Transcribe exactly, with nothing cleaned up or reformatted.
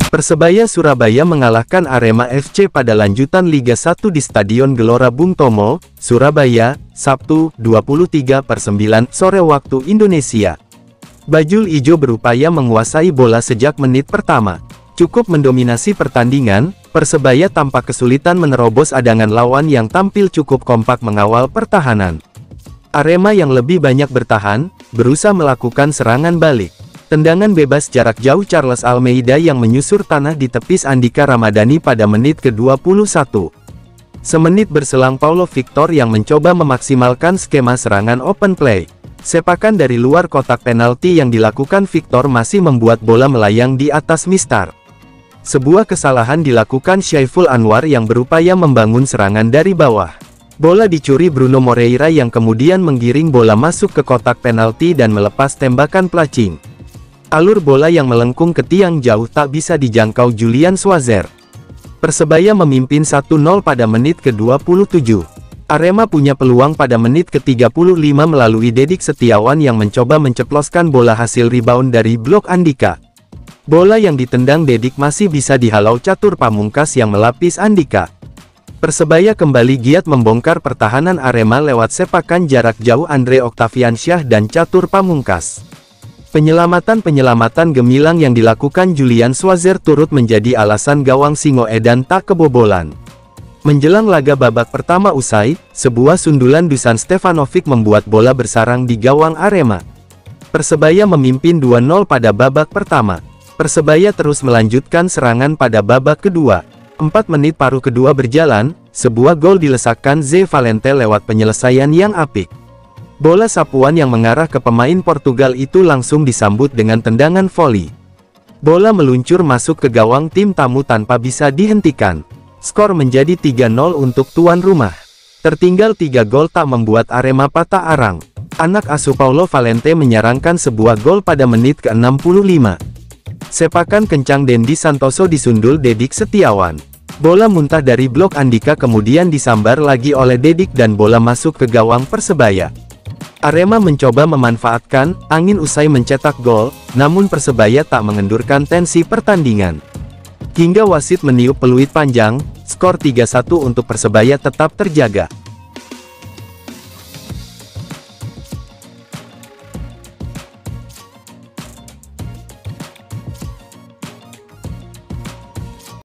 Persebaya Surabaya mengalahkan Arema F C pada lanjutan Liga satu di Stadion Gelora Bung Tomo, Surabaya, Sabtu, dua puluh tiga per sembilan sore waktu Indonesia. Bajul Ijo berupaya menguasai bola sejak menit pertama. Cukup mendominasi pertandingan, Persebaya tampak kesulitan menerobos adangan lawan yang tampil cukup kompak mengawal pertahanan. Arema yang lebih banyak bertahan, berusaha melakukan serangan balik. Tendangan bebas jarak jauh Charles Almeida yang menyusur tanah di tepis Andika Ramadhani pada menit ke dua puluh satu. Semenit berselang Paulo Victor yang mencoba memaksimalkan skema serangan open play. Sepakan dari luar kotak penalti yang dilakukan Victor masih membuat bola melayang di atas mistar. Sebuah kesalahan dilakukan Syaiful Anwar yang berupaya membangun serangan dari bawah. Bola dicuri Bruno Moreira yang kemudian menggiring bola masuk ke kotak penalti dan melepas tembakan placing. Alur bola yang melengkung ke tiang jauh tak bisa dijangkau Julian Schwarzer. Persebaya memimpin satu nol pada menit ke dua puluh tujuh. Arema punya peluang pada menit ke tiga puluh lima melalui Dedik Setiawan yang mencoba menceploskan bola hasil rebound dari blok Andika. Bola yang ditendang Dedik masih bisa dihalau Catur Pamungkas yang melapis Andika. Persebaya kembali giat membongkar pertahanan Arema lewat sepakan jarak jauh Andre Oktaviansyah dan Catur Pamungkas. Penyelamatan-penyelamatan gemilang yang dilakukan Julian Schwarzer turut menjadi alasan gawang Singo Edan tak kebobolan. Menjelang laga babak pertama usai, sebuah sundulan Dusan Stefanovic membuat bola bersarang di gawang Arema. Persebaya memimpin dua nol pada babak pertama. Persebaya terus melanjutkan serangan pada babak kedua. Empat menit paruh kedua berjalan, sebuah gol dilesakkan Zé Valente lewat penyelesaian yang apik. Bola sapuan yang mengarah ke pemain Portugal itu langsung disambut dengan tendangan voli. Bola meluncur masuk ke gawang tim tamu tanpa bisa dihentikan. Skor menjadi tiga nol untuk tuan rumah. Tertinggal tiga gol tak membuat Arema patah arang. Anak asuh Paulo Valente menyarangkan sebuah gol pada menit ke enam puluh lima. Sepakan kencang Dendi Santoso disundul Dedik Setiawan. Bola muntah dari blok Andika kemudian disambar lagi oleh Dedik dan bola masuk ke gawang Persebaya. Arema mencoba memanfaatkan angin usai mencetak gol, namun Persebaya tak mengendurkan tensi pertandingan. Hingga wasit meniup peluit panjang, skor tiga satu untuk Persebaya tetap terjaga.